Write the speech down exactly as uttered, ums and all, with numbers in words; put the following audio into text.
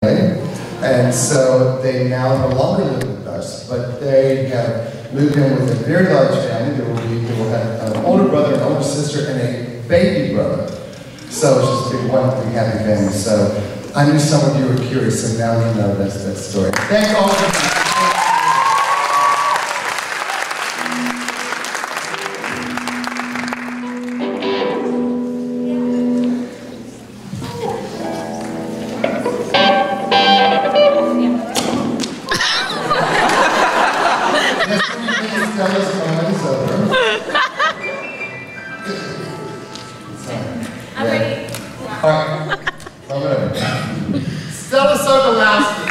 And so they now no longer live with us, but they have moved in with a very large family. They will, be, they will have an older brother, an older sister, and a baby brother. So it's just a big, one big happy family. So I knew some of you were curious, and now you know that's that story. Thanks all for coming. Stella's moment is over. I'm ready. All right. I'm ready. Stella Sokolowski.